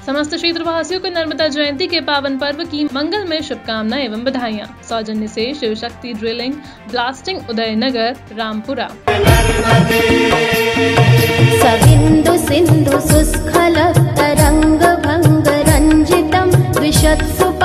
समस्त क्षेत्रवासियों को नर्मदा जयंती के पावन पर्व की मंगलमय शुभकामनाएं एवं बधाइयां। सौजन्य से शिव शक्ति ड्रिलिंग ब्लास्टिंग उदयनगर रामपुरा। सबिंदु सिंधु सुस्खल तरंग भंग रंजितम द्विशत्सु